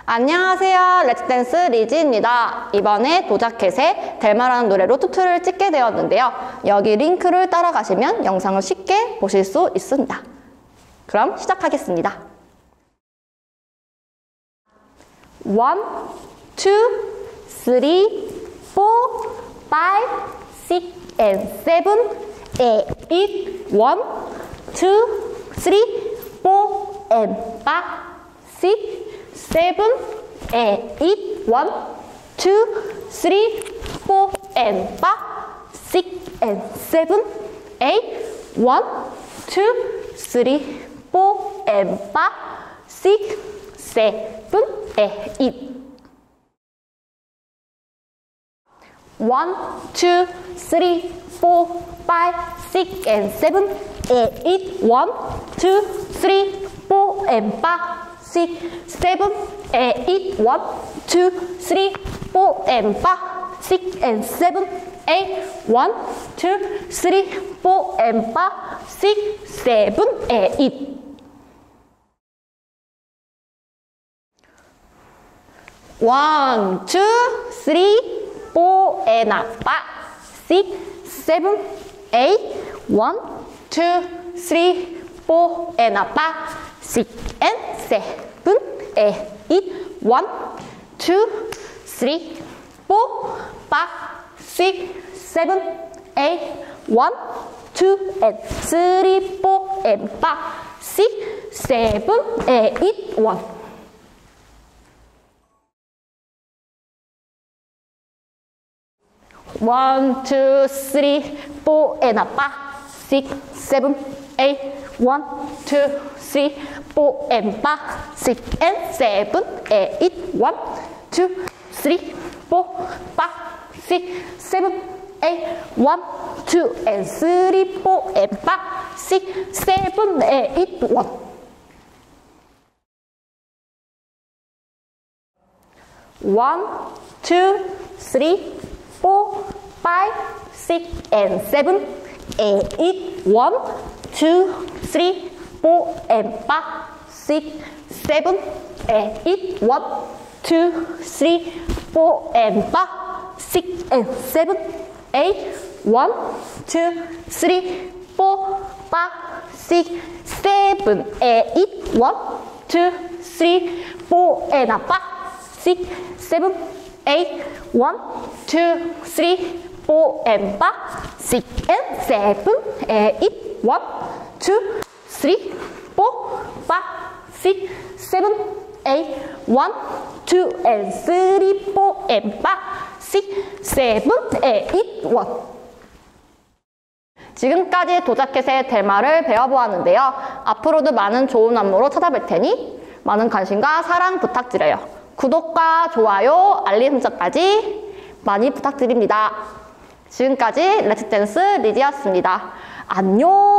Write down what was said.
안녕하세요. 렛츠댄스 리지입니다. 이번에 도자켓의 델마라는 노래로 투투를 찍게 되었는데요. 여기 링크를 따라가시면 영상을 쉽게 보실 수 있습니다. 그럼 시작하겠습니다. 1, 2, 3, 4, 5, 6, and 7, 8, 1, 2, 3, 4, and 5, 6, 7, 8, 1, 2, 3, 4, and 5, 6, and 7, 8, 1, 2, 3, 4, and 5, 6, 7, 8, 1. 1, 2, 3, 4, 5, 6, and 7, 8, 1, 2, 3, 4, and 5, 6, 7, 8, 1, 2, 3, 4, and 5, 6, and 7, 8, 1, 2, 3, 4, and 5, 6, 7, 8, 1. 1, 2, 3, 4, and 5, 6, 7, 8, 1, 2, 3, 4, and 5, 6, and 7, 8, 1, 2, 3, 4, 5, 6, 7, 8, 1, 2, and 3, 4, and 5, 6, 7, 8, 1. 1, 2, 3, 4, and 5, 6, 7, 8, 1, 2, 3, 4, and 5, 6, and 7, 8, 1, 2, 3, 4, 5, 6, 7, 8, 1, 2, and 3, 4, and 5, 6, 7, 8, 1. 1, 2, 3, 4, 5, 6, and 7, 8, 1, 2, 3, 4, and 5, 6, 7, 8, 1, 2, 3, 4, and 5, 6, and 7, 8, 1, 2, 3, 4, 5, 6, 7, 8, 1, 2, 3, 4, and 5, 6, 7, 8, 1, 2, 3, 4, and 5, 6, and 7, 8, 1, 2, 3, 4, 5, 6, 7, 8, 1, 2, and 3, 4, and 5, 6, 7, 8, 1. 지금까지 도자켓의 델마를 배워보았는데요. 앞으로도 많은 좋은 안무로 찾아뵐 테니 많은 관심과 사랑 부탁드려요. 구독과 좋아요, 알림 설정까지 많이 부탁드립니다. 지금까지 렛츠댄스 리지였습니다. 안녕!